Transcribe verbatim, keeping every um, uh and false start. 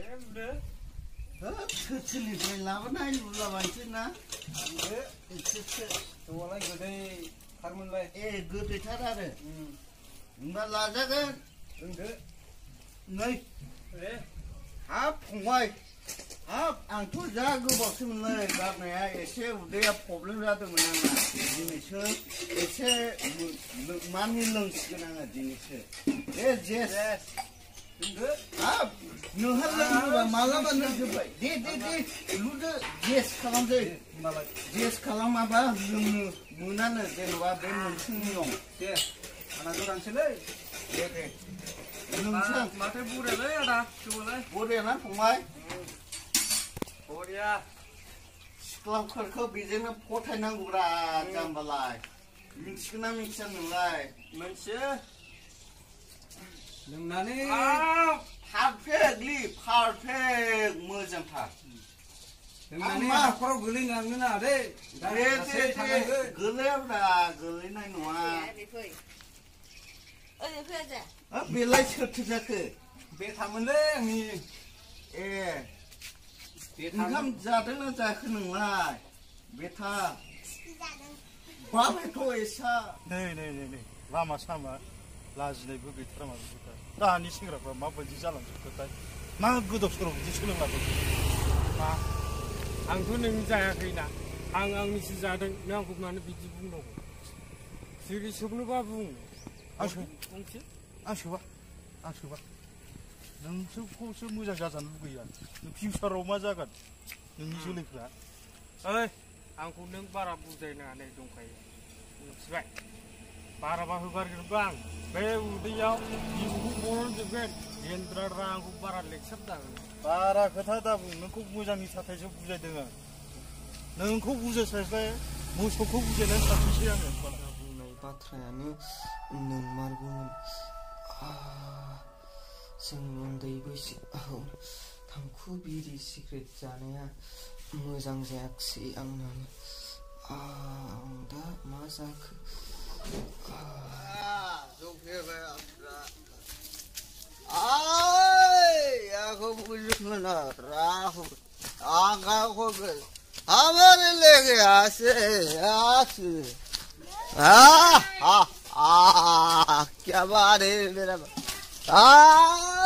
Kecilनिफ्राय लाबोनाय नुलाबायसै ना एसेसो जौआलाय गोदैथारमोनलाय ए गोदैथार आरो होनबा लाजागोन लोंदो नै हाब फंबाय हाब आंथ' जा गोबावसो मोनलै गारनाया एसे उदैया प्रब्लेम जादोंमोन आंना दिनैसो एसे मानि लोंसिगोन आङो दिनैसो ए जेस हाब नोंहा लोंनोबा मालाबा लोंजोब्बाय दे दे दे लुदो जेस खालामदो जेस खालामाबा लोंनो मोनानो जेन'बा बे मोनसे नियम दे आंना गोदानसोलै दे दे लोंसै माथो बरियालै आदा जौआलाय बरियाना फंबाय बरिया सिख्लाफोरखौ बेजोंनो फथायनांगौब्रा जाम्बालाय मिथिगोन ना मिथिया नोंलाय मोनथियो लोंनानै पारफेक्टलि पारफेक्ट मोजांथार लोंनानै हाखराव गोलैलांनो नाङा दे दे दे दे गोलैयाब्रा गोलैनाय नङा बेलाय सोरथो जाखो बेथामोनलै आंनि ए ओंखाम जादोंना जायाखै नोंलाय बेथा बाबायथ' एसा नै नै नै नै लामा सामा लाजिनायबो गैथारा माबा दानि सेंग्राफ्रा माबायदि जालांजोबखोथाय मा गोदाव सोराव बिदि सोलोंलाबाय मा आंथ' नों जायाखैना आं आंनिसो जादों नों आंखौ मानो बिदि बुंनांगौ जेरै सोबनोबा बुं आं बुंसै आं सोबा आं सोबा नोंसोरखौसो मोजां जाजानो लुगैयो आं फिउचाराव मा जागोन नोंनि जोलैफ्रा ओइ आंखौ नों बारा बुजायनानै दंखायो मिथिबाय बाराबा होगारगोनबा आं बे उदैयाव बिबुखौ बरनजोबगोन गेन्द्राद्रा आंखौ बारा लेक्सार जागोन बारा खोथा दा बुं नोंखौ मोजांनि थाखायसो बुजायदों आं नोंखौ बुजायस्लायस्लाय मोसौखौ बुजायनानै साबसिनसै आङो बुंनाय बाथ्रायानो नंमारगौमोन जों उन्दै बैसोआव थांखु बिरि सिगारेट जानाया मोजां जायाखिसै आंना आं दा मा जाखो आखौ बुझुमोन राहु आंखौ हमारे ले गया से आस आ आ क्या बात है मेरा आ